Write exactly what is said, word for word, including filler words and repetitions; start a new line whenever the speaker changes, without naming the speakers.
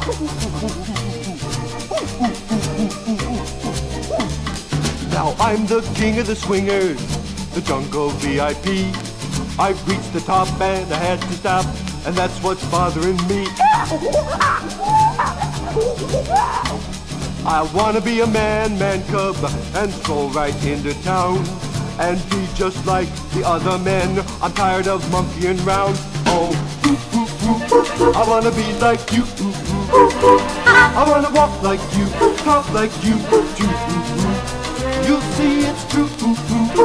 Now I'm the king of the swingers, the jungle V I P. I've reached the top and I had to stop, and that's what's bothering me. I wanna be a man, man cub, and stroll right into town, and be just like the other men. I'm tired of monkeying round. Oh, I wanna be like you. I wanna walk like you, talk like you, too. You'll see it's true.